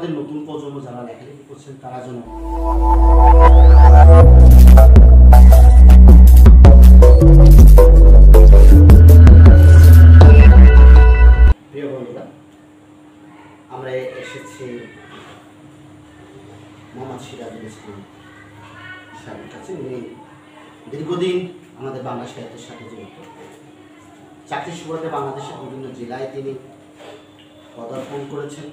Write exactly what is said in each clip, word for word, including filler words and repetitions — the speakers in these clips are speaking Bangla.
আমাদের নতুন প্রজন্ম যারা লেখালেখি করছেন তারা যেন প্রিয় বন্ধুরা, আমরা এসেছি মোহাম্মদ সিরাজুল ইসলাম সাহেবের কাছে। উনি দীর্ঘদিন আমাদের বাংলা সাহিত্যের সাথে জড়িত। চাকরির সুবাদে বাংলাদেশের বিভিন্ন জেলায় তিনি পদার্পণ করেছেন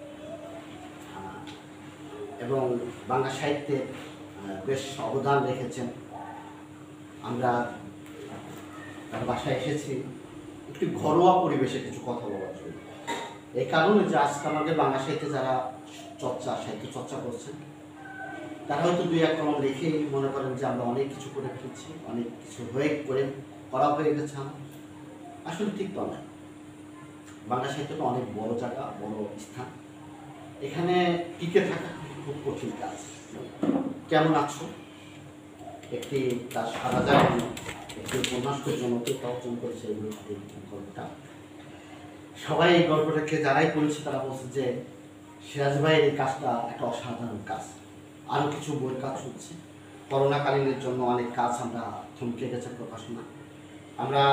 এবং বাংলা সাহিত্যে বেশ অবদান রেখেছেন। আমরা তার বাসায় এসেছি একটি ঘরোয়া পরিবেশে কিছু কথা বলার জন্য। এই কারণে যে আজকে আমাদের বাংলা সাহিত্যে যারা চর্চা সাহিত্য চর্চা করছেন তারা হয়তো দুই এক কলম রেখেই মনে করেন যে আমরা অনেক কিছু করে ফেলছি, অনেক কিছু হয়ে করে করা হয়ে গেছে। আমার আসলে ঠিক তো নয়। বাংলা সাহিত্যটা অনেক বড় জায়গা, বড় স্থান। এখানে টিকে থাকা খুব কঠিন কাজ। কেমন আছো একটি তার সারা যায় একটি উপন্যাসের জনপ্রিয়তা অর্জন করেছে এই গল্পটা। সবাই এই গল্পটাকে যারাই পড়েছে তারা বলছে যে সিরাজ ভাইয়ের এই কাজটা একটা অসাধারণ কাজ। আরও কিছু বইয়ের কাজ হচ্ছে। করোনাকালীনের জন্য অনেক কাজ আমরা থমকে গেছে প্রকাশনা। আমরা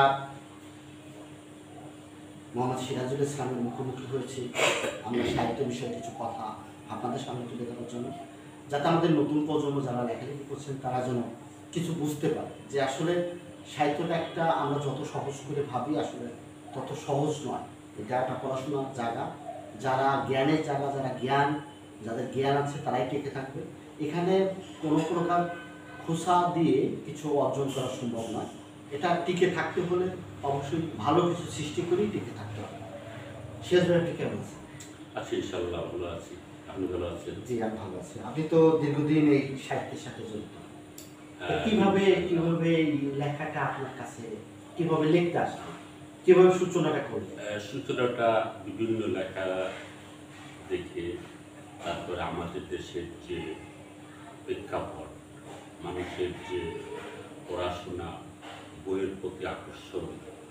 মোহাম্মদ সিরাজুল ইসলামের মুখোমুখি হয়েছি। আমরা সাহিত্য বিষয়ে কিছু কথা আপনাদের সামনে তুলে ধরার জন্য, যাতে আমাদের নতুন প্রজন্ম যারা লেখালেখি করছেন তারা যেন কিছু বুঝতে পারে যে আসলে সাহিত্যটা একটা আমরা যত সহজ করে ভাবি আসলে তত সহজ নয়। এটা একটা পড়াশোনার জায়গা। যারা জ্ঞানের জায়গা, যারা জ্ঞান যাদের জ্ঞান আছে তারাই টিকে থাকবে। এখানে কোনো প্রকার খোসা দিয়ে কিছু অর্জন করা সম্ভব নয়। এটা টিকে থাকতে হলে অবশ্যই ভালো কিছু সৃষ্টি করেই টিকে থাকতে হবে। শেষ ভাই আপনি কেমন আছেন? আছি, ইনশাআল্লাহ ভালো আছি। আপনি ভালো আছেন? জি, আমি ভালো আছি। আপনি তো দীর্ঘদিন এই সাহিত্যের সাথে জড়িত। কিভাবে কিভাবে এই লেখাটা আপনার কাছে কিভাবে লিখতে আসলো, কিভাবে সূচনাটা করলেন? সূচনাটা বিভিন্ন লেখা দেখে, তারপরে আমাদের দেশের যে প্রেক্ষাপট, মানুষের যে পড়াশোনা, বইয়ের প্রতি আকর্ষণ,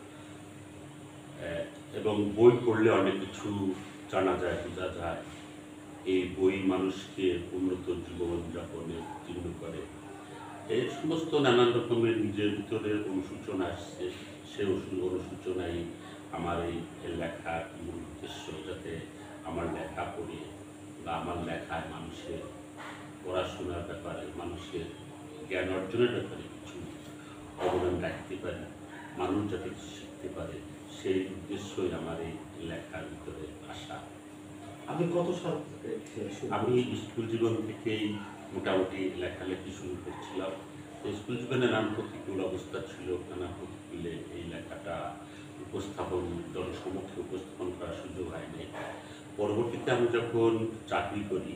এবং বই পড়লে অনেক কিছু জানা যায়, বোঝা যায়। এই বই মানুষকে উন্নত জীবনযাপনে উত্তীর্ণ করে। এই সমস্ত নানান রকমের নিজের ভিতরে অনুসূচনা আসছে। সে অনুসূচনাই আমার এই লেখার মূল উদ্দেশ্য, যাতে আমার লেখা পড়ে বা আমার লেখায় মানুষের পড়াশোনার ব্যাপারে, মানুষের জ্ঞান অর্জনের ব্যাপারে কিছু অবদান রাখতে পারি, মানুষ যাতে কিছু শিখতে পারে, সেই উদ্দেশ্যই আমার এই লেখার ভিতরে আসা। আপনি কত সাল থেকে? আমি স্কুল জীবন থেকেই মোটামুটি লেখালেখি শুরু করছিলাম। স্কুল জীবনে নানান প্রতিকূল অবস্থা ছিল, নানা প্রতিকূলে এই লেখাটা উপস্থাপন জনসমক্ষে উপস্থাপন করার সুযোগ হয়নি। পরবর্তীতে আমি যখন চাকরি করি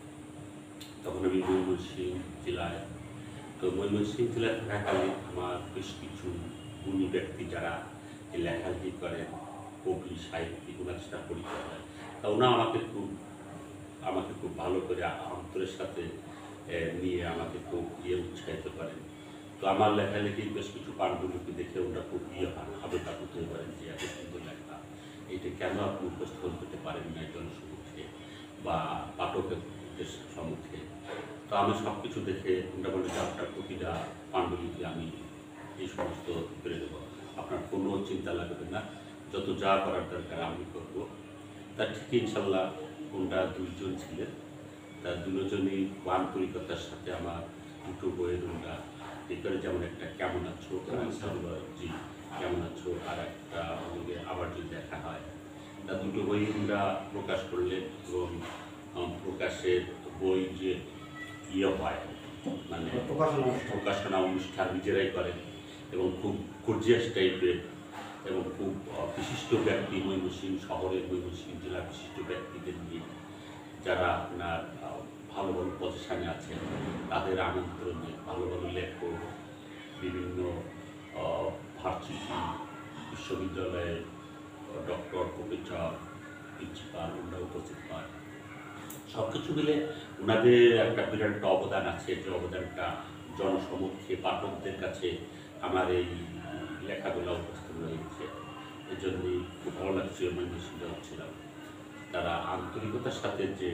তখন আমি ময়মনসিংহ জেলায়, তো ময়মনসিংহ জেলায় থাকাকালীন আমার বেশ কিছু গুণী ব্যক্তি যারা এই লেখালেখি করেন, কবি, সাহিত্যিক, ওনার সেটা পরিচয় হয়। তা ওনা আমাকে খুব আমাকে খুব ভালো করে অন্তরের সাথে নিয়ে আমাকে খুব ইয়ে উৎসাহিত করেন। তো আমার লেখালেখির বেশ কিছু পাণ্ডুলিপি দেখে ওরা খুব ইয়ে হয়, আবেদন হতে পারেন যে এত সুন্দর লেখা, এইটা কেন আপনি উপস্থাপন করতে পারেন না জনসমক্ষে বা পাঠকের সম্মুখে। তো আমি সব কিছু দেখে ওটা বলে যে আপনার প্রতিটা পাণ্ডুলিপি আমি এই সমস্ত করে দেবো, আপনার কোনো চিন্তা লাগবে না, যত যা করার দরকার আমি করবো। তার ঠিক ইনশাল্লাহ ওনারা দুইজন ছিলেন। তার দুজনই আন্তরিকতার সাথে আমার দুটো বইয়ের ওনারা এই করে, যেমন একটা কেমন আছো, জি কেমন আছো, আর একটা আমাদের আবার যদি দেখা হয়। তা দুটো বই ওনারা প্রকাশ করলেন এবং প্রকাশের বই যে ইয়ে হয় মানে প্রকাশনা অনুষ্ঠান নিজেরাই করেন এবং খুব গর্জিয়াস টাইপের এবং খুব বিশিষ্ট ব্যক্তি, ময়মনসিংহ শহরের, ময়মনসিংহ জেলার বিশিষ্ট ব্যক্তিদের নিয়ে যারা আপনার ভালো ভালো পজিশনে আছেন তাদের আমন্ত্রণে ভালো ভালো লেখক, বিভিন্ন ভার্সিটি, বিশ্ববিদ্যালয়ের ডক্টর, প্রফেসর, প্রিন্সিপাল ওনারা উপস্থিত পান। সব কিছু মিলে ওনাদের একটা বিরাট একটা অবদান আছে, যে অবদানটা জনসমক্ষে পাঠকদের কাছে আমার এই লেখাগুলো উপস্থিত রয়েছে। এই জন্যই খুব ভালো লাগছে। ময়মনসিংহ ছিলাম, তারা আন্তরিকতার সাথে যে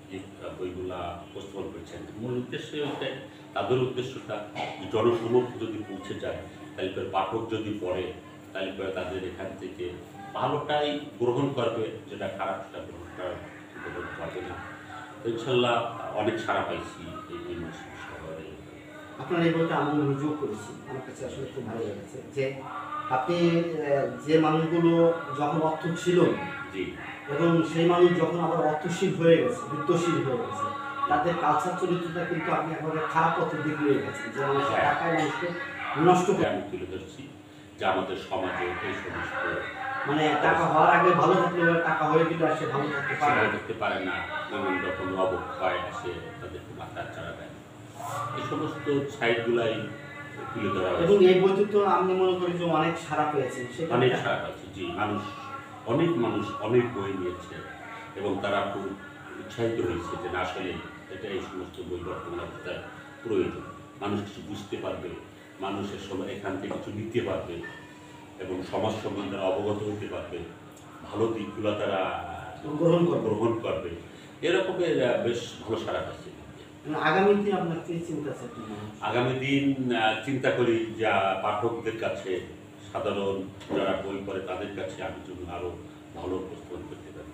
এই বইগুলা উপস্থাপন করেছেন। মূল উদ্দেশ্য হচ্ছে তাদের উদ্দেশ্যটা জনসমক্ষ যদি পৌঁছে যায়, তাহলে পরে পাঠক যদি পড়ে, তাহলে পরে তাদের এখান থেকে ভালোটাই গ্রহণ করবে, যেটা খারাপটা গ্রহণ করা গ্রহণ করবে না। তো ইনশাল্লাহ অনেক সাড়া পাইছি এই ময়মনসিংহ শহরে। আপনার এই বইটা আমি নিজেও করেছি, আমার কাছে আসলে খুব ভালো লেগেছে যে আপনি আহ, যে মানুষগুলো যখন অর্থ ছিল জি এবং সেই মানুষ যখন আবার অর্থশীল হয়ে গেছে, বিত্তশীল হয়ে গেছে, তাদের কালচার চরিত্রটা কিন্তু আপনি একেবারে খারাপ পথের দিকে নিয়ে গেছেন, যে মানুষ টাকায় মানুষকে নষ্ট করে, আমি তুলে ধরছি যে আমাদের সমাজে এই সমস্ত মানে টাকা হওয়ার আগে ভালো থাকলে এবার টাকা হয়ে গেলে আর সে ভালো থাকতে পারে সেবা না। করতে পারে না, নানান রকম অবক্ষয় আসে, তাদেরকে মাথা চাড়া দেয়। এই সমস্ত সাইটগুলাই তুলে ধরা এবং হয়েছে। এই বইটি তো আমি মনে করি যে অনেক সারা পেয়েছেন, সেটা অনেক সারা আছে, জি। মানুষ অনেক মানুষ অনেক বই নিয়েছে এবং তারা খুব উৎসাহিত হয়েছে যে না, আসলে এটা এই সমস্ত বই বর্তমান অবস্থায় প্রয়োজন। মানুষ কিছু বুঝতে পারবে, মানুষের সময় এখান থেকে কিছু নিতে পারবে এবং সমাজ সম্বন্ধে অবগত হতে পারবে, ভালো দিকগুলো তারা গ্রহণ করবে। গ্রহণ করবে। এরকমের আহ, বেশ ভালো সারা পাচ্ছে। মানে আগামী দিন আপনার কি চিন্তা আছে? আগামী দিন আহ, চিন্তা করি যা পাঠকদের কাছে, সাধারণ যারা বই পড়ে তাদের কাছে আমি জন্য আরো ভালো উপস্থাপন করতে পারি।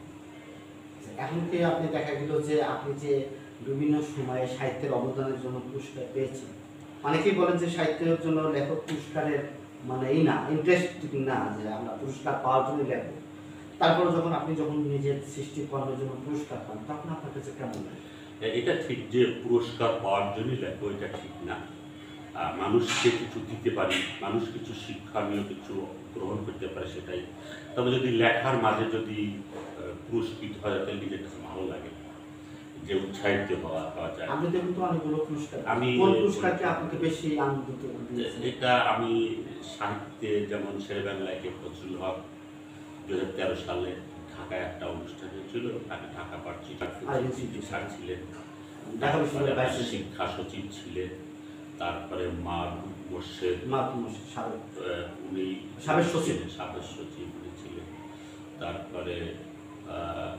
এখন কি আপনি দেখা গেল যে আপনি যে বিভিন্ন সময়ে সাহিত্যের অবদানের জন্য পুরস্কার পেয়েছেন, অনেকেই বলেন যে সাহিত্যের জন্য লেখক পুরস্কারের মানে এই না, ইন্টারেস্টিং না যে আমরা পুরস্কার পাওয়ার জন্য লেখক। তারপরে যখন আপনি যখন নিজের সৃষ্টি কর্মের জন্য পুরস্কার পান, তখন আপনার কাছে কেমন লাগে? এ- এটা ঠিক যে পুরস্কার পাওয়ার জন্যই লেখো, এটা ঠিক না। আহ, মানুষকে কিছু দিতে পারি, মানুষ কিছু শিক্ষণীয় কিছু গ্রহণ করতে পারে, সেটাই। তবে যদি লেখার মাঝে যদি আহ, পুরস্কৃত হয়, তাহলে নিজের কাছে ভালো লাগে, যে উৎসাহিত হওয়া পাওয়া যায়। আপনি তো কিন্তু অনেকগুলো পুরস্কার, আমি- কোন পুরস্কারকে আপনাকে বেশি আনন্দিত দিয়েছে? এটা আমি সাহিত্যে যেমন শেরে বাংলায় কে ফজলুল হক দু হাজার তেরো সালে ঢাকায় একটা অনুষ্ঠান হয়েছিল, তাকে ঢাকা পার্টি স্যার ছিলেন, ঢাকা তারপরে বিশ্ববিদ্যালয়ের ভাইস একটা শিক্ষা সচিব ছিলেন, তারপরে মা মোর্শেদ মাধ্যম সাবেক আহ, উনি সাবেক সচিব। ছিলেন, সাবেক সচিব উনি ছিলেন। তারপরে আহ,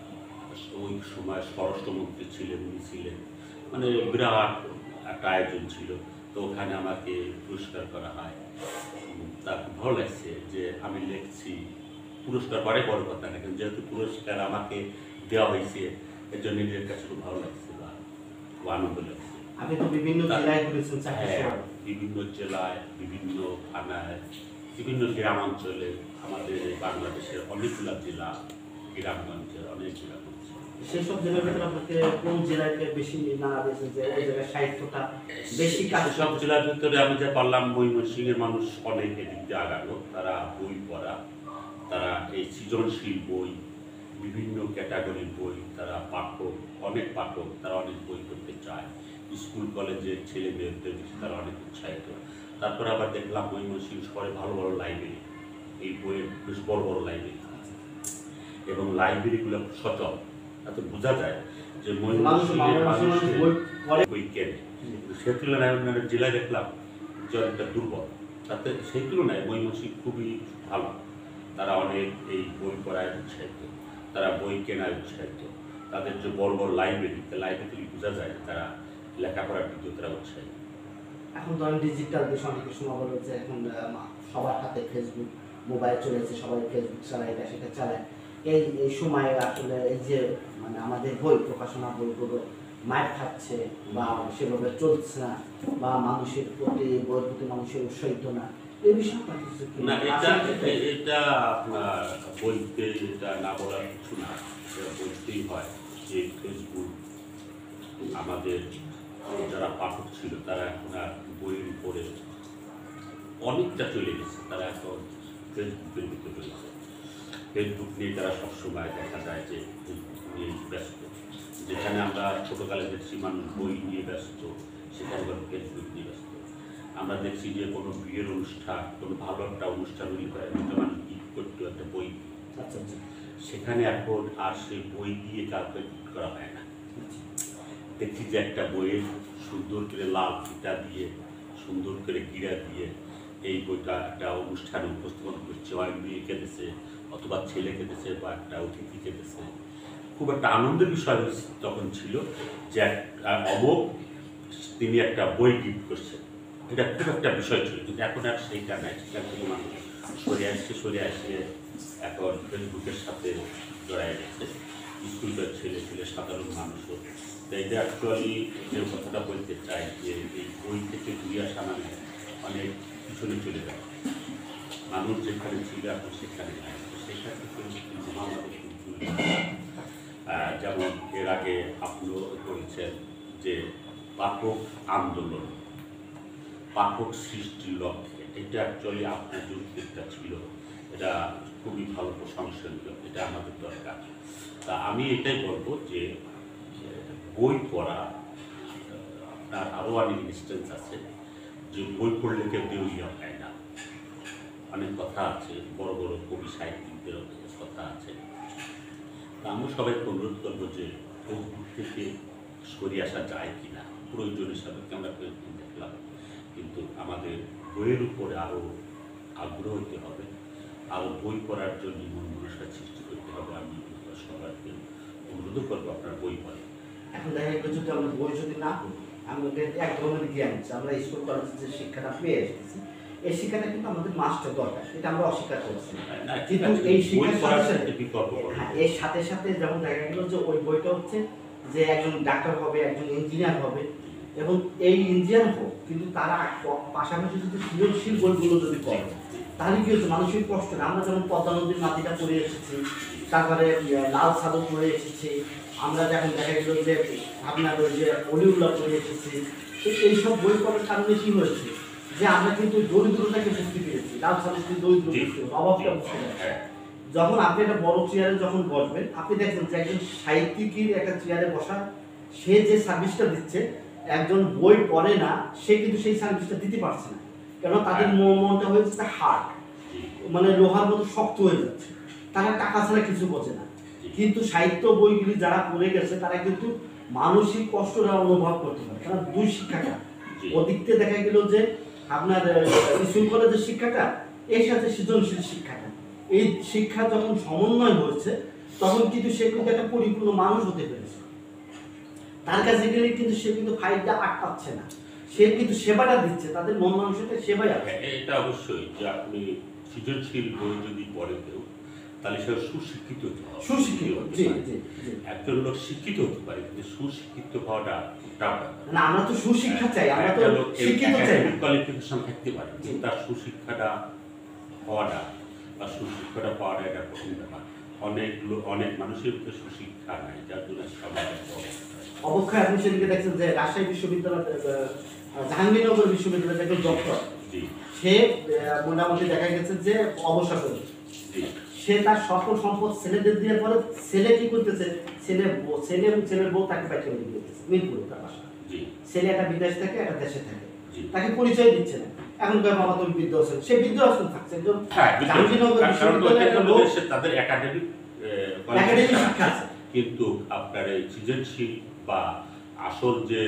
ওই সময় স্বরাষ্ট্রমন্ত্রী ছিলেন, উনি ছিলেন। মানে বিরাট একটা আয়োজন ছিল। তো ওখানে আমাকে পুরস্কার করা হয়। উম, তার খুব ভালো লাগছে যে আমি লিখছি, পুরস্কার পরে বড় কথা না, কিন্তু যেহেতু পুরস্কার আমাকে দেওয়া হয়েছে, এর জন্য নিজের কাছে খুব ভালো লাগছে বা খুব আনন্দ লাগছে। আপনি তো বিভিন্ন তা- জেলায় ঘুরেছেন চাকরির হ্যাঁ, সময়। বিভিন্ন জেলায়, বিভিন্ন থানায়, বিভিন্ন গ্রামাঞ্চলে, আমাদের এই বাংলাদেশের অনেকগুলা জেলা, গ্রামগঞ্জের অনেক জেলা করছে। সেই সব জেলার ভিতরে আপনাকে কোন জেলাকে বেশি নাড়া দিয়েছে, যে ওই জায়গায় সাহিত্যটা বেশি কাজ? সব জেলার ভিতরে আমি যা পারলাম, ময়মনসিংহের মানুষ অনেক এদিক দিয়ে আগানো, তারা বই পড়া, তারা এই সৃজনশীল বই, বিভিন্ন ক্যাটাগরির বই, তারা পাঠক, অনেক পাঠক, তারা অনেক বই পড়তে চায়। স্কুল কলেজের ছেলে মেয়েদের বেশি তারা অনেক উৎসাহিত। তারপরে আবার দেখলাম ময়মনসিংহ শহরে ভালো ভালো লাইব্রেরি, এই বইয়ের বেশ বড় বড় লাইব্রেরি, এবং লাইব্রেরিগুলো সচল, তাতে বোঝা যায় যে মানুষ ময়মনসিংহের মানুষ মানুষের বই পড়ে। বই কেনে। কিন্তু সে তুলনায় অন্যান্য জেলায় দেখলাম যে অনেকটা দুর্বল। তাতে সেই তুলনায় ময়মনসিংহ খুবই ভালো, তারা অনেক এই বই পড়ায় উৎসাহিত, তারা বই কেনায় উৎসাহিত। তাদের যে বড় বড় লাইব্রেরি, লাইব্রেরি থেকে বোঝা যায় তারা লেখাপড়ার দিকে তারা উৎসাহিত। এখন ধরেন ডিজিটাল দেশ, অনেক সময় বলে যে এখন আহ, সবার হাতে ফেসবুক, মোবাইল চলেছে, সবাই ফেসবুক চালায়, এটা সেটা চালায়। এই এই সময়ে আসলে এই যে মানে আমাদের বই প্রকাশনা বইগুলো মার খাচ্ছে বা সেভাবে চলছে না, বা মানুষের প্রতি বইয়ের প্রতি মানুষের উৎসাহিত না, এই বিষয়ে আপনার কিছু কি? না, এটা আসলে কি- এ- এটা আপনার বলতে, এটা না বলার কিছু না, এটা বলতেই হয় যে ফেসবুক আমাদের যারা পাঠক ছিল তারা এখন আর বইয়ের উপরে অনেকটা চলে গেছে, তারা এখন ফেসবুকের ভিতরে রয়েছে। ফেসবুক নিয়ে তারা সবসময় দেখা যায় যে ফেসবুক নিয়ে ব্যস্ত। যেখানে আমরা ছোটোকালে দেখছি মানুষ বই নিয়ে ব্যস্ত, সেখানে এখন ফেসবুক নিয়ে ব্যস্ত। আমরা দেখছি যে কোনো বিয়ের অনুষ্ঠান, কোনো ভালো একটা অনুষ্ঠান হলে হয়, একটা মানুষ গিফট করতো একটা বই, আচ্ছা আচ্ছা সেখানে এখন আর সেই বই দিয়ে কাউকে গিফট করা হয় না। দেখছি যে একটা বইয়ের সুন্দর করে লাল ফিতা দিয়ে, সুন্দর করে গিরা দিয়ে এই বইটা একটা অনুষ্ঠানে উপস্থাপন করছে, হয় মেয়ে কেঁদেছে অথবা ছেলে কেঁদেছে বা একটা অতিথি কেঁদেছে, খুব একটা আনন্দের বিষয় তখন ছিল যে এক- আহ, অমোক তিনি একটা বই গিফট করছেন, এটা খুব একটা বিষয় ছিল। কিন্তু এখন আর সেইটা নাই, সেখান থেকে মানুষ সরে আসছে সরে আসছে এখন ফেসবুকের সাথে জড়ায় গেছে, স্কুলের ছেলে ছেলে সাধারণ মানুষও। তো এটা অ্যাকচুয়ালি যে কথাটা বলতে চাই যে এই বই থেকে ঘুরে আসা মানে অনেক পিছনে চলে যায়, মানুষ যেখানে ছিল এখন সেখানে নাই। তো সেখান থেকে কিন্তু আমাদের কিন্তু আহ, যেমন এর আগে আপনিও করেছেন যে পাঠক আন্দোলন, পাঠক সৃষ্টির লক্ষ্যে, এটা অ্যাকচুয়ালি আপনার যে উদ্যোগটা ছিল এটা খুবই ভালো প্রশংসনীয়, এটা আমাদের দরকার। তা আমি এটাই বলবো যে বই পড়া, আপনার আরও অনেক ইনস্টেন্স আছে যে বই পড়লে কেউ দেউলিয়া পায় না, অনেক কথা আছে, বড় বড় কবি সাহিত্যিকদের কথা আছে। তা আমি সবাইকে অনুরোধ করবো যে ফেসবুক থেকে সরিয়ে আসা যায় কি না, প্রয়োজন হিসাবে আমরা ফেসবুক দেখলাম, কিন্তু আমাদের বইয়ের উপরে আরও আগ্রহ হতে হবে, আরও বই পড়ার জন্য মন মানুষের সৃষ্টি করতে হবে। আমি সবাইকে অনুরোধ করবো আপনার বই পড়ে। এখন দেখা গেল যদি আমরা বই যদি না পড়ি, আমরা এক ধরনের জ্ঞান হচ্ছে, আমরা স্কুল কলেজে যে শিক্ষাটা পেয়ে এসেছি এই শিক্ষাটা কিন্তু আমাদের মাস্টার দরকার, এটা আমরা অস্বীকার করছি না। কিন্তু এই শিক্ষার সাথে সাথে হ্যাঁ এর সাথে সাথে যেমন দেখা গেল যে ওই বইটা হচ্ছে যে একজন ডাক্তার হবে, একজন ইঞ্জিনিয়ার হবে, এবং এই ইঞ্জিনিয়ার হোক কিন্তু তারা পাশাপাশি যদি সৃজনশীল বইগুলো যদি করে তাহলে কি হচ্ছে মানসিক কষ্ট না। আমরা যেমন পদ্মা নদীর মাটিটা পড়ে এসেছি, তারপরে লাল সাদু পড়ে এসেছি, আমরা যখন দেখা গেল যে আপনার ওই যে অলিউল্লাহ পড়ে এসেছি। তো এইসব বই পড়ার কারণে কি হয়েছে যে আমরা কিন্তু দরিদ্রতাকে বুঝতে পেরেছি, লাল সাদু দরিদ্র অভাবটা বুঝতে পেরেছি। যখন আপনি একটা বড় চেয়ারে যখন বসবেন, আপনি দেখবেন যে একজন সাহিত্যিকের একটা চেয়ারে বসা, সে যে সার্ভিসটা দিচ্ছে একজন বই পড়ে না সে কিন্তু সেই সার্ভিসটা দিতে পারছে না, কেন তাদের মনটা হয়েছে হার্ড, মানে লোহার মতো শক্ত হয়ে যাচ্ছে, তারা টাকা ছাড়া কিছু বোঝে না। কিন্তু সাহিত্য বইগুলি যারা পড়ে গেছে তারা কিন্তু মানসিক কষ্টটা অনুভব করতে পারে, কারণ দুই শিক্ষাটা ওদিকতে দেখা গেল যে আপনার স্কুল কলেজের শিক্ষাটা এর সাথে সৃজনশীল শিক্ষাটা, এই শিক্ষা যখন সমন্বয় হয়েছে তখন কিন্তু সে কিন্তু একটা পরিপূর্ণ মানুষ হতে পেরেছে। তার কাছে গেলে কিন্তু সে কিন্তু ফাইলটা আটকাচ্ছে না, সে কিন্তু সেবাটা দিচ্ছে, তাদের মন মানুষের সেবাই আছে। এটা অবশ্যই যে আপনি সৃজনশীল বই যদি পড়ে কেউ তাহলে সে সুশিক্ষিত হতে হবে, সুশিক্ষিত জি জি একজন লোক শিক্ষিত হতে পারে কিন্তু সুশিক্ষিত হওয়াটা না, আমরা তো সুশিক্ষা চাই, আমরা তো শিক্ষিত চাই, কোয়ালিফিকেশন থাকতে পারে কিন্তু তার সুশিক্ষাটা হওয়াটা বা সুশিক্ষাটা পাওয়াটা এটা কঠিন ব্যাপার। অনেক লোক অনেক মানুষের তো সুশিক্ষা নাই, যার জন্য সমাজের অবক্ষয়। আপনি সেদিকে দেখছেন যে রাজশাহী বিশ্ববিদ্যালয়, জাহাঙ্গীরনগর বিশ্ববিদ্যালয়ের একজন ডক্টর, সে মোটামুটি দেখা গেছে যে অবসর করেছে, সে তার সকল সম্পদ ছেলেদের দিয়ে পরে ছেলে কি করতেছে, ছেলে ছেলে এবং ছেলের বউ তাকে পাঠিয়ে দিয়ে দিতেছে মিরপুরে তার বাসা, ছেলে একটা বিদেশ থাকে একটা দেশে থাকে, তাকে পরিচয় দিচ্ছে না। এখন কয় বাবা তুমি বৃদ্ধ আছেন, সে বৃদ্ধ আছেন থাকছে একজন জাহাঙ্গীরনগর বিশ্ববিদ্যালয়ের লোক, তাদের একাডেমিক একাডেমিক শিক্ষা আছে, কিন্তু আপনার এই সৃজনশীল বা আসল যে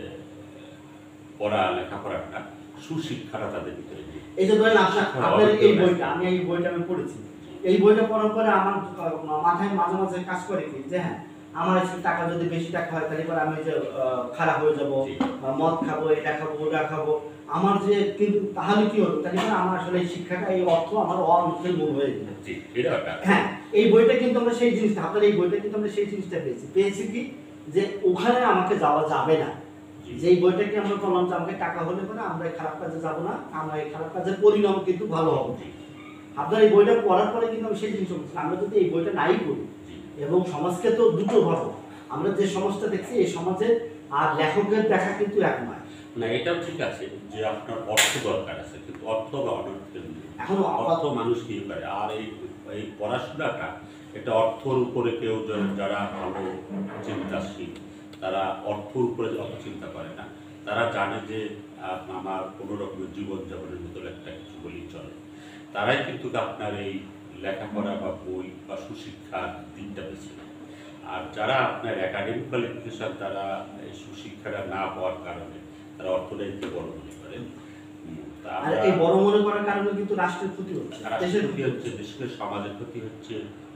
পড়া লেখাপড়াটা সুশিক্ষাটা তাদের ভিতরে নেই। এই যে ধরেন আপনার আপনার এই বইটা, আমি এই বইটা আমি পড়েছি, এই বইটা পড়ার পরে আমার মাথায় মাঝে মাঝে কাজ করে কি যে হ্যাঁ আমার টাকা যদি বেশি টাকা হয় তাহলে পরে আমি যে খারাপ হয়ে যাব, মদ খাবো, এটা খাবো, ওটা খাবো, আমার যে কিন্তু তাহলে কি হলো, তাহলে পরে আমার আসলে এই শিক্ষাটা এই অর্থ আমার অর্থের মূল হয়ে গেল। হ্যাঁ এই বইটা কিন্তু আমরা সেই জিনিসটা, আপনার এই বইটা কিন্তু আমরা সেই জিনিসটা পেয়েছি পেয়েছি কি যে ওখানে আমাকে যাওয়া যাবে না, যে এই বইটাকে আমরা বললাম যে আমাকে টাকা হলে পরে আমরা এই খারাপ কাজে যাবো না, আমরা এই খারাপ কাজের পরিণাম কিন্তু ভালো হবে। আপনার এই বইটা পড়ার পরে কিন্তু আমি সেই জিনিস বলছি, আমরা যদি এই বইটা নাই পড়ি এবং সমাজকে তো দুটো ভাবো, আমরা যে সমাজটা দেখছি এই সমাজে আর লেখকের দেখা কিন্তু এক নয়। না এটাও ঠিক আছে যে আপনার অর্থ দরকার আছে, কিন্তু অর্থ বা অনর্থের এখন অর্থ মানুষ কি করে, আর এই এই পড়াশোনাটা এটা অর্থর উপরে কেউ যারা ভালো চিন্তাশীল তারা অর্থর উপরে অত চিন্তা করে না, তারা জানে যে আমার কোনো রকমের জীবনযাপনের মতো একটা কিছু বলেই চলে, তারাই কিন্তু আপনার এই লেখাপড়া বা বই বা সুশিক্ষার দিকটা বেছে নেয়। আর যারা আপনার একাডেমিক কোয়ালিফিকেশন তারা এই সুশিক্ষাটা না পাওয়ার কারণে তারা অর্থনীতিকে বড় মনে করেন, আর এই বড় মনে করার কারণে কিন্তু রাষ্ট্রের ক্ষতি হচ্ছে, রাষ্ট্রের ক্ষতি হচ্ছে, দেশের সমাজের ক্ষতি হচ্ছে,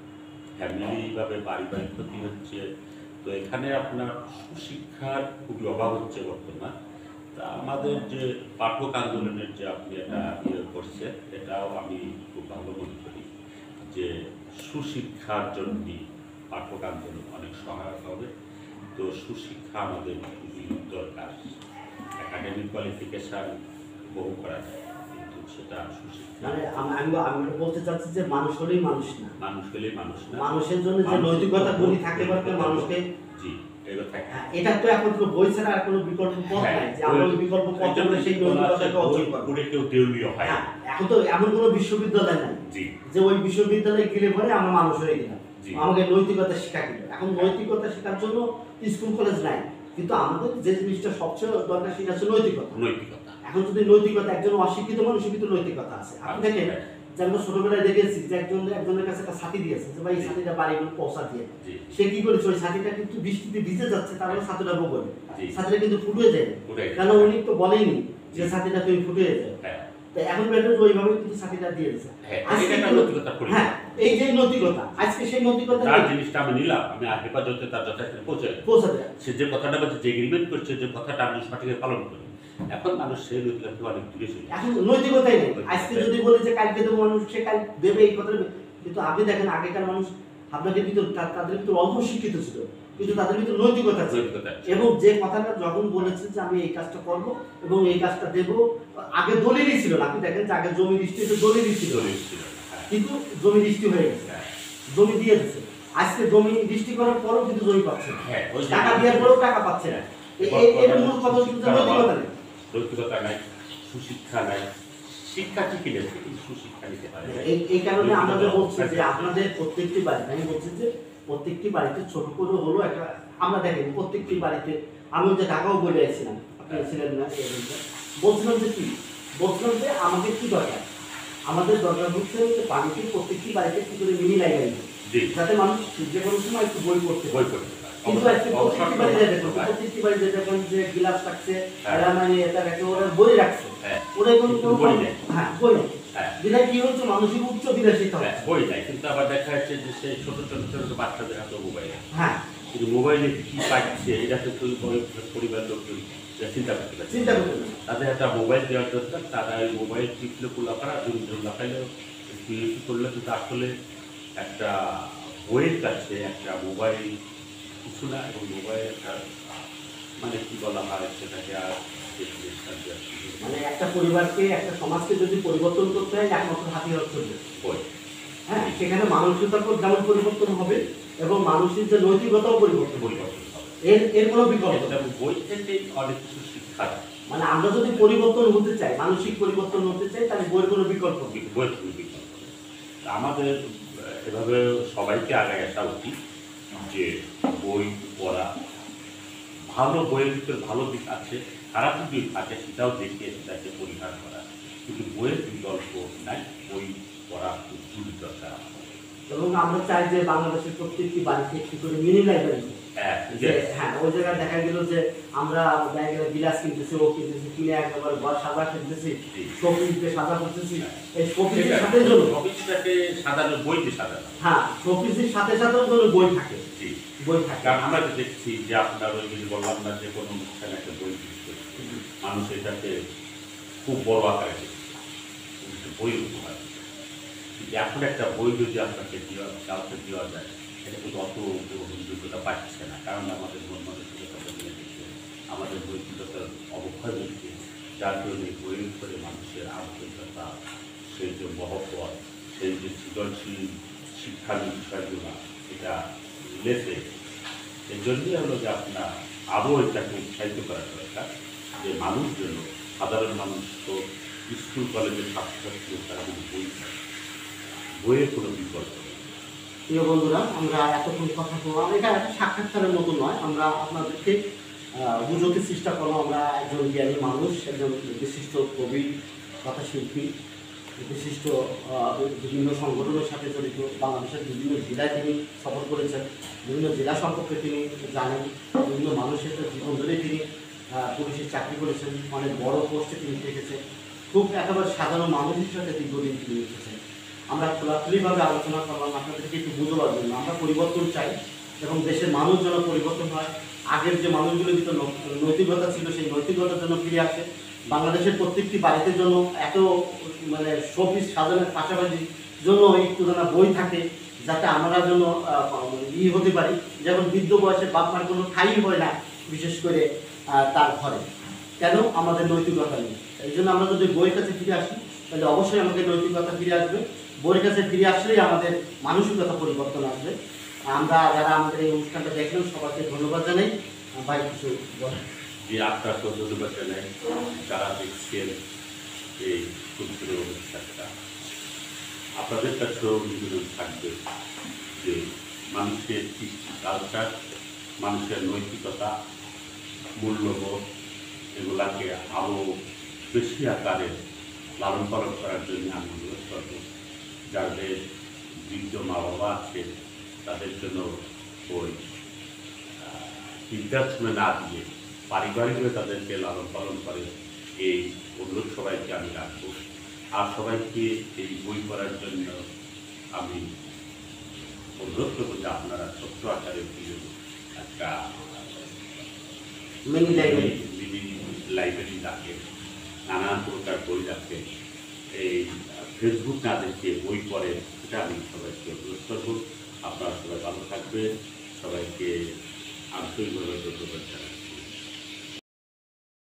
ফ্যামিলিভাবে পারিবারিক ক্ষতি হচ্ছে। তো এখানে আপনার সুশিক্ষার খুবই অভাব হচ্ছে বর্তমান। তা আমাদের যে পাঠক আন্দোলনের যে আপনি একটা ইয়ে করছেন, এটাও আমি খুব ভালো মনে করি যে সুশিক্ষার জন্য পাঠক আন্দোলন অনেক সহায়ক হবে। তো সুশিক্ষা আমাদের খুবই দরকার। একাডেমিক কোয়ালিফিকেশান বহু করা যায়, কিন্তু সেটা সুশিক্ষা মানে আমি আমি আমি বলতে চাচ্ছি যে মানুষ হলেই মানুষ না, মানুষ হলেই মানুষ না, মানুষের জন্য যে নৈতিকতা গুলি থাকে বলতে মানুষকে জি এগুলো থাকে। হ্যাঁ, এটা তো এখন কোনো বই ছাড়া আর কোনো বিকল্প পথ নাই যে আমরা ওই বিকল্প পথ আমরা সেই নৈতিকতাকে অর্জন করব। পড়ে কেউ দেউলিও হয় হ্যাঁ, এখন তো এমন কোনো বিশ্ববিদ্যালয় নাই জি যে ওই বিশ্ববিদ্যালয়ে গেলে পরে আমরা মানুষ হয়ে গেলাম, জি। আমাকে নৈতিকতা শিক্ষা দিল। এখন নৈতিকতা শেখার জন্য স্কুল কলেজ নাই, কিন্তু আমাদের যে জিনিসটা সবচেয়ে দরকার সেটা হচ্ছে নৈতিকতা। নৈতিকতা এখন যদি নৈতিকতা, একজন অশিক্ষিত মানুষের ভিতরে নৈতিকতা আছে। আপনি দেখেন যে আমরা ছোটবেলায় দেখেছি যে একজন একজনের কাছে একটা ছাতি দিয়েছে যে ভাই এই ছাতিটা বাড়ি পৌঁছা দিয়ে, জি সে কি করেছে ওই ছাতিটা কিন্তু বৃষ্টিতে ভিজে যাচ্ছে, তারপরে ছাতিটা বগলে জি ছাতিটা কিন্তু ফুটে যায়, ফুটে যায়। কারণ উনি তো বলেনি যে ছাতিটা তুমি ফুটে যায়। হ্যাঁ তো এখন ব্যাটার ওইভাবে কিন্তু ছাতিটা দিয়ে দিয়েছে। হ্যাঁ, আজকে এটা একটা কিন্তু- নৈতিকতার পরিচয়। হ্যাঁ, এই যে নৈতিকতা, আজকে সেই নৈতিকতা তার জিনিসটা আমি নিলাম, আমি হেফাজতে তার যথার্থ পৌঁছে পৌঁছা দেয়। সে যে কথাটা বলছে, যে এগ্রিমেন্ট করছে, যে কথাটা আমি সঠিক পালন করি। এখন মানুষ সেই নৈতিকতা থেকে অনেক দূরে চলে এখন নৈতিকতাই নেই। আজকে যদি বলি যে কালকে দেবো, মানুষ সে কাল দেবে এই কথা। কিন্তু আপনি দেখেন আগেকার মানুষ আপনাদের ভিতর তা- তাদের ভিতর অল্প শিক্ষিত ছিল, কিন্তু তাদের ভিতর নৈতিকতা ছিল। নৈতিকতা ছিল। এবং যে কথাটা যখন বলেছে যে আমি এই কাজটা করব এবং এই কাজটা দেব, আগে দলিলই ছিল না। আপনি দেখেন যে আগে জমি রেজিস্ট্রি দলিলই ছিল না, দলিল ছিল। হ্যাঁ, কিন্তু জমি রেজিস্ট্রি হয়ে গেছে, হ্যাঁ, জমি দিয়ে দিচ্ছে। আজকে জমি রেজিস্ট্রি করার পরেও কিন্তু জমি পাচ্ছে না, হ্যাঁ, ওই যে- টাকা দেওয়ার পরেও টাকা পাচ্ছে না। এ- এ- এর মূল কথা হচ্ছে যে নৈতিকতা নেই। নৈতিকতা নাই, সুশিক্ষা নাই। শিক্ষা ঠিকই নেই, কিন্তু সুশিক্ষা নিতে পারে না। এই এই কারণে আমাদের বলছি যে আপনাদের প্রত্যেকটি বাড়িতে, আমি বলছি যে প্রত্যেকটি বাড়িতে ছোট করে হলো একটা, আমরা দেখেন প্রত্যেকটি বাড়িতে, আমি যে ঢাকাও বলে আসছিলাম, আপনি ছিলেন না, বলছিলাম যে কি বলছিলাম যে আমাদের কি দরকার, আমাদের দরকার হচ্ছে যে বাড়িতে প্রত্যেকটি বাড়িতে কি করে মিনি লাইব্রেরি, জি যাতে মানুষ যে কোনো সময় একটু বই পড়তে বই পারে। পড়তে পারে। কিন্তু আজকে প্রত্যেকটি বাড়িতে দেখুন, প্রত্যেকটি বাড়িতে দেখুন যে গিলাস রাখছে, হ্যাঁ। এরা মানে এটা রাখছে, ওরা বই রাখছে, হ্যাঁ, ওরা কোনো কিন্তু কোনো বই নেই। হ্যাঁ বই নেই। হ্যাঁ, বিধায় কি হচ্ছে, মানুষের উচ্চ বিলাসিতা হ্যাঁ, হচ্ছে। বই নাই, কিন্তু আবার দেখা যাচ্ছে যে সেই ছোট ছোট ছোট বাচ্চাদের হাতে মোবাইল। হ্যাঁ, কিন্তু মোবাইলে কি পাচ্ছে এটা কিন্তু পরিবার লোকজন চিন্তা করতে পারছে। চিন্তা করতে হবে। তাদের একটা মোবাইল দেওয়ার দরকার, তারা ওই মোবাইল টিপলে কুলাপাড়া দুজন লাফাইলেও কি করলে কিন্তু আসলে একটা বইয়ের কাছে একটা মোবাইল কিছু না, এবং মোবাইল একটা মানে কি বলা হয় সেটাকে আর মানে একটা পরিবারকে, একটা সমাজকে যদি পরিবর্তন করতে হয়, একমাত্র হাতিয়ার হচ্ছে বই। বই। হ্যাঁ, সেখানে মানসিকতার যেমন পরিবর্তন হবে এবং মানুষের যে নৈতিকতাও পরিবর্তন হবে, পরিবর্তন হবে। এর এর কোনো বিকল্প নেই। এটা বই থেকে অনেক কিছু শিক্ষা দেয়। মানে আমরা যদি পরিবর্তন হতে চাই, মানসিক পরিবর্তন হতে চাই, তাহলে বইয়ের কোনো বিকল্প নেই। বইয়ের কোনো বিকল্প নেই। তা আমাদের এভাবে সবাইকে আগায় আসা উচিত যে বই পড়া, ভালো বইয়ের ভিতরে ভালো দিক আছে, খারাপ দিক থাকে, সেটাও দেখে সেটাকে পরিহার করা, কিন্তু বইয়ের বিকল্প নাই। বই পড়া খুব জরুরি দরকার। এবং আমরা চাই যে বাংলাদেশের প্রত্যেকটি বাড়িতে একটি করে মিনি লাইব্রেরি, হ্যাঁ, যে হ্যাঁ ওই জায়গায় দেখা গেল যে আমরা জায়গায় বিলাস কিনতেছি, ও কিনতেছি, কিনে একেবারে ঘর সাজা কিনতেছি, শোপিস দিয়ে সাজা করতেছি। এই শোপিসের সাথে জন্য অফিসটাকে সাজানো, বইতে সাজানো। হ্যাঁ, শোপিসের সাথে সাথেও জন্য বই থাকে, জি, বই থাকে। কারণ আমরা তো দেখছি যে আপনার ওই যে বললাম না, যে কোনো অনুষ্ঠানে একটা বই বিক্রি করছে, মানুষ এটাকে খুব বড় আকারে দেখছে, কিন্তু বই উপহার দিচ্ছে। কিন্তু এখন একটা বই যদি আপনাকে দেওয়া কাউকে দেওয়া যায়, এটা কিন্তু অত গ্রহণযোগ্যতা পাচ্ছে না, কারণ আমাদের মন মানসিকতা বদলে গেছে, আমাদের নৈতিকতার অবক্ষয় হচ্ছে, যার জন্য এই বইয়ের উপরে মানুষের আন্তরিকতা, সেই যে মহব্বত, সেই যে সৃজনশীল শিক্ষার বিষয়গুলো, এটা লেসে। এই জন্যই হলো যে আপনার আরও এটাকে উৎসাহিত করা দরকার, যে মানুষ যেন, সাধারণ মানুষ তো স্কুল কলেজের ছাত্রছাত্রী, তারা কিন্তু বই পড়ে। বইয়ের কোনো বিকল্প নেই। প্রিয় বন্ধুরা, আমরা এতক্ষণ কথা বললাম, এটা একটা সাক্ষাৎকারের মতো নয়, আমরা আপনাদেরকে বুঝতে চেষ্টা করলাম। আমরা একজন জ্ঞানী মানুষ, একজন বিশিষ্ট কবি, কথাশিল্পী, বিশিষ্ট বিভিন্ন সংগঠনের সাথে জড়িত, বাংলাদেশের বিভিন্ন জেলায় তিনি সফর করেছেন, বিভিন্ন জেলা সম্পর্কে তিনি জানেন, বিভিন্ন মানুষের জীবন ধরে তিনি পুলিশের চাকরি করেছেন, অনেক বড় পোস্টে তিনি থেকেছেন, খুব একেবারে সাধারণ মানুষের সাথে দীর্ঘদিন তিনি এসেছেন। আমরা খোলাখুলিভাবে আলোচনা করলাম আপনাদেরকে একটু বোঝাবার জন্য। আমরা পরিবর্তন চাই এবং দেশের মানুষ যেন পরিবর্তন হয়, আগের যে মানুষগুলোর ভিতরে নৈতিকতা ছিল সেই নৈতিকতার জন্য ফিরে আসে। বাংলাদেশের প্রত্যেকটি বাড়িতে জন্য এত মানে শোপিস সাজানোর পাশাপাশি জন্য একটু যেন বই থাকে, যাতে আমরা যেন ই হতে পারি। যেমন বৃদ্ধ বয়সের বাপ মার কোনো ঠাই হয় না, বিশেষ করে তার ঘরে, কেন? আমাদের নৈতিকতা নেই। এই জন্য আমরা যদি বইয়ের কাছে ফিরে আসি তাহলে অবশ্যই আমাদের নৈতিকতা ফিরে আসবে। বইয়ের কাছে ফিরে আসলেই আমাদের মানসিকতা পরিবর্তন আসবে। আমরা যারা আমাদের এই অনুষ্ঠানটা দেখলেন সবাইকে ধন্যবাদ জানাই। ভাই কিছু বলেন। যে আপনাকে ধন্যবাদ জানাই যারা দেখছেন এই কুলচুর অনুষ্ঠানটা। আপনাদের কাছেও নিবেদন থাকবে যে মানুষের কৃষ্টি কালচার, মানুষের নৈতিকতা, মূল্যবোধ এগুলাকে আরও বেশি আকারে লালন পালন করার জন্য আমি অনুরোধ করব। যাদের বৃদ্ধ মা বাবা আছে তাদের জন্য ওই বৃদ্ধাশ্রমে না দিয়ে পারিবারিকভাবে তাদেরকে লালন পালন করে এই অনুরোধ সবাইকে আমি রাখবো। আর সবাইকে এই বই পড়ার জন্য আমি অনুরোধ করবো যে আপনারা ছোট্ট আকারে একটা মিনি লাইব্রেরি মিনি লাইব্রেরি রাখে, নানান প্রকার বই রাখে। এই ফেসবুক না দেখে বই পড়ে, সেটা আমি সবাইকে অনুরোধ করবো। আপনারা সবাই ভালো থাকবে, সবাইকে আন্তরিকভাবে ধন্যবাদ জানাই।